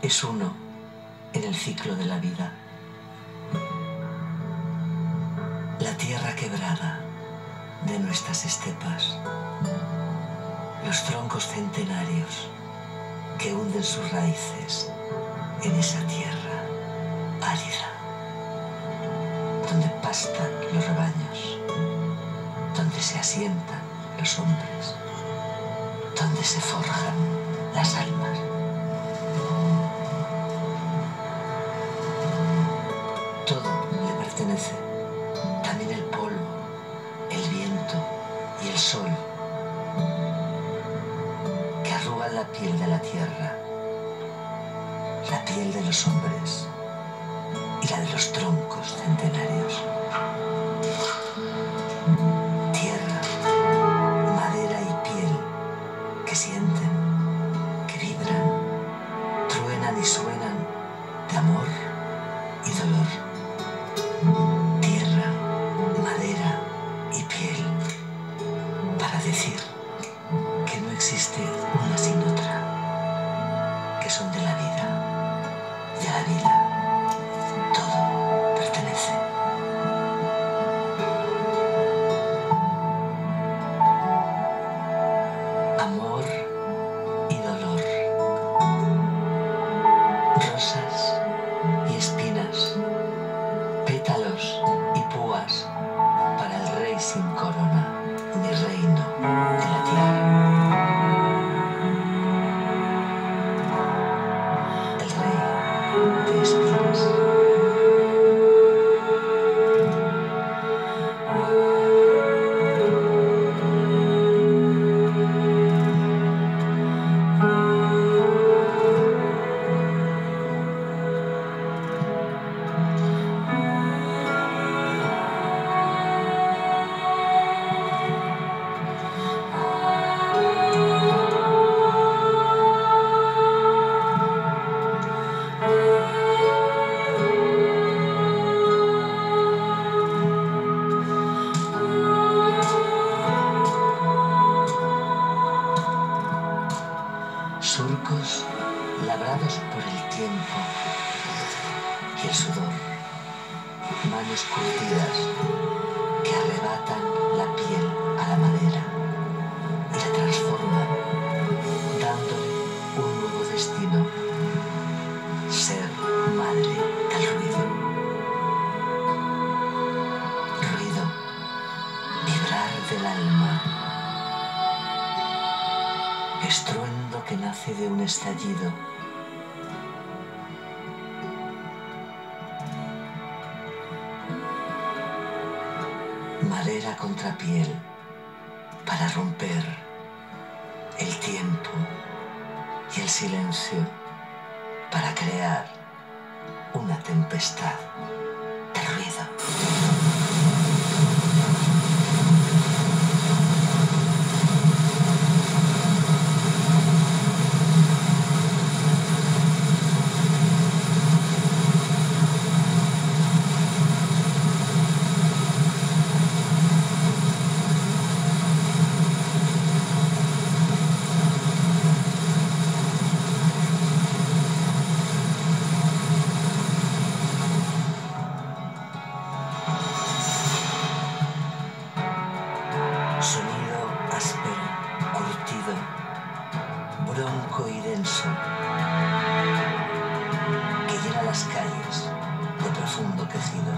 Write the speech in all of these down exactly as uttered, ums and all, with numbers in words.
es uno en el ciclo de la vida. La tierra quebrada de nuestras estepas, los troncos centenarios que hunden sus raíces en esa tierra árida, donde pastan los rebaños, donde se asientan los hombres, donde se forjan las almas. Todo le pertenece, también el polvo, el viento y el sol, que arrugan la piel de la tierra, la piel de los hombres y la de los troncos centenarios. Tierra, madera y piel que sienten, que vibran, truenan y suenan de amor y dolor. Tierra, madera y piel, para decir que no existe una sin otra, que son de la vida, y a la vida todo pertenece. Amor y dolor, rosas y espinas, pétalos y púas para el rey sin corona ni reino de la tierra. El rey de espinas. Surcos labrados por el tiempo y el sudor, manos curtidas que arrebatan la piel a la madera y la transforman, dándole un nuevo destino: ser madre del ruido. Ruido, vibrar del alma, estruendo que nace de un estallido. Madera contra piel para romper el tiempo y el silencio, para crear una tempestad de ruido. Sonido áspero, curtido, bronco y denso, que llena las calles de profundo quejido.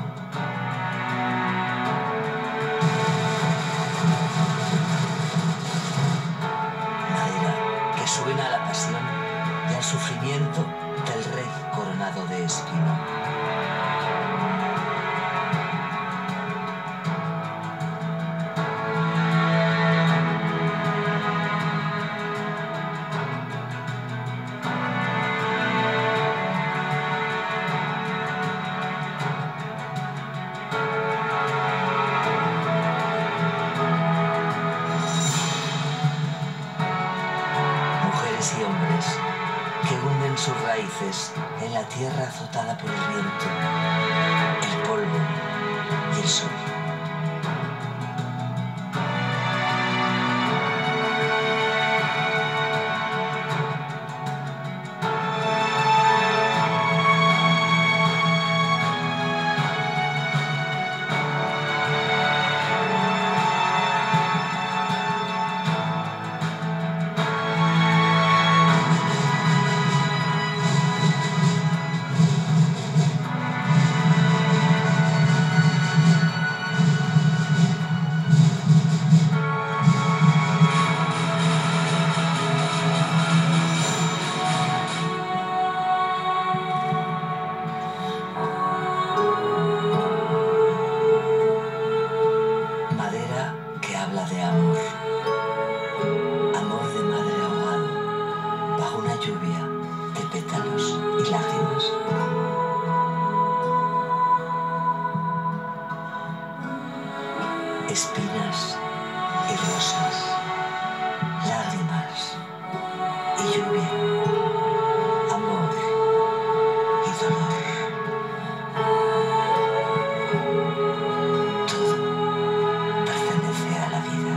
Madera que suena a la pasión y al sufrimiento del rey coronado de espino. Y hombres que hunden sus raíces en la tierra azotada por el viento, el polvo y el sol. espinas y rosas, lágrimas y lluvia, amor y dolor. Todo pertenece a la vida.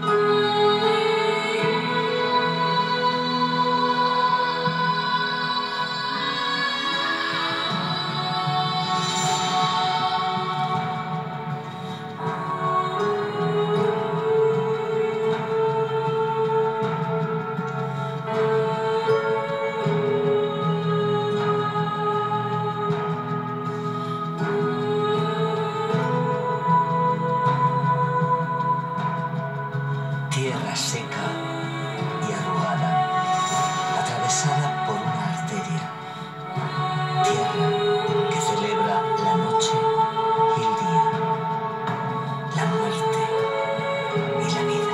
Tierra seca y arrugada, atravesada por una arteria. Tierra que celebra la noche y el día, la muerte y la vida.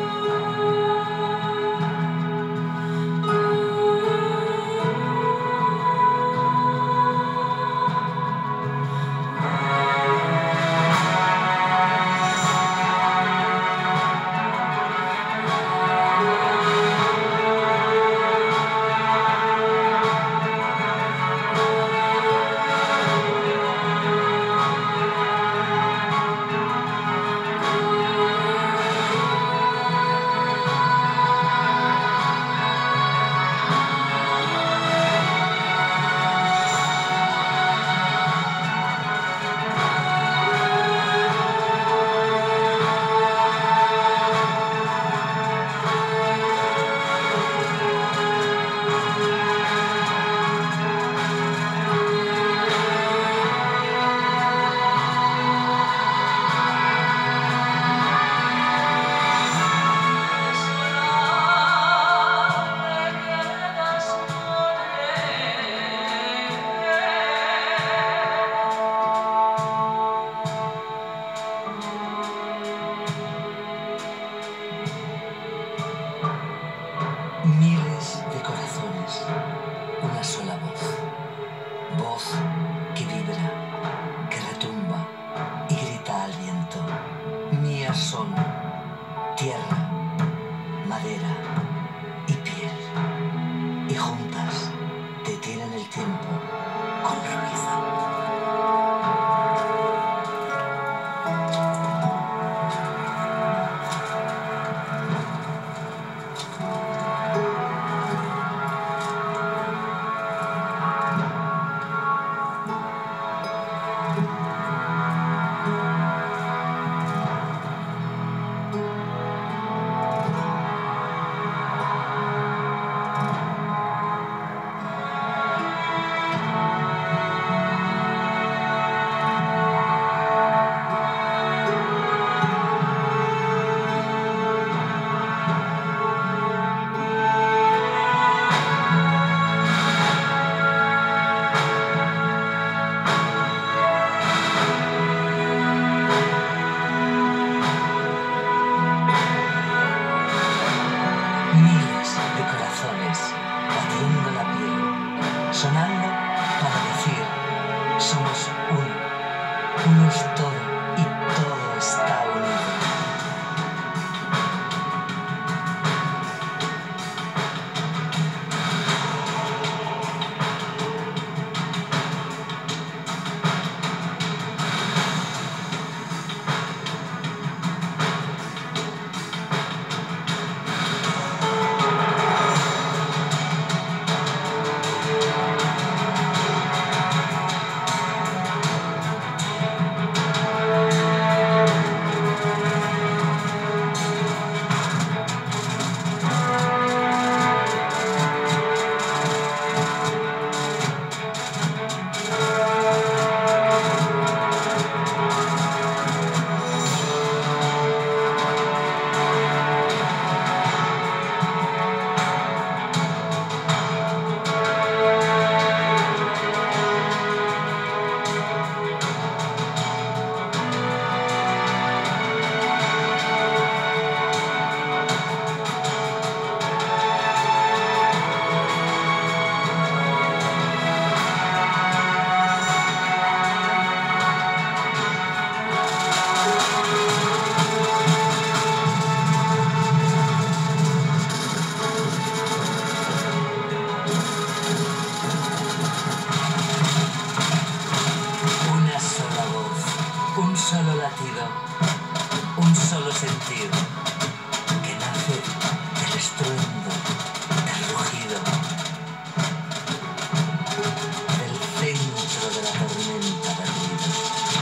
Miles de corazones, una sola voz, voz que vibra, que retumba y grita al viento. Mías son tierra, madera y piel, y juntas detienen el tiempo con ruido. solo, un solo sentir que nace del estruendo, del rugido, del centro de la tormenta perdida.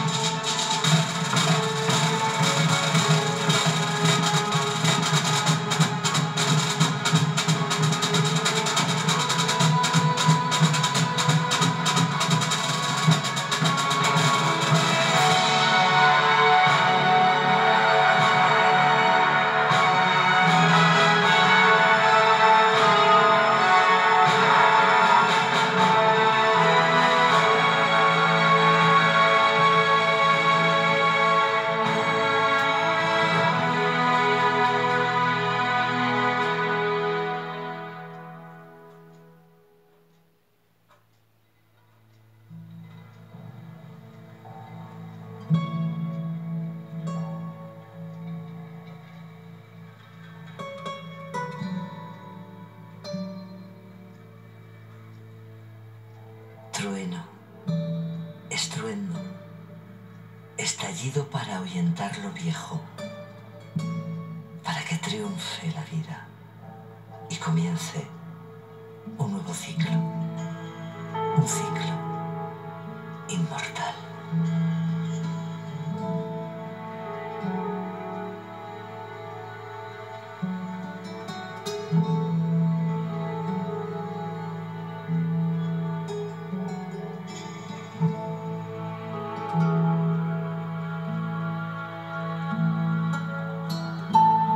Trueno, estruendo, estallido para ahuyentar lo viejo, para que triunfe la vida y comience un nuevo ciclo, un ciclo inmortal.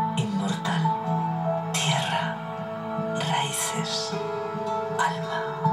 Inmortal, tierra, raíces, alma.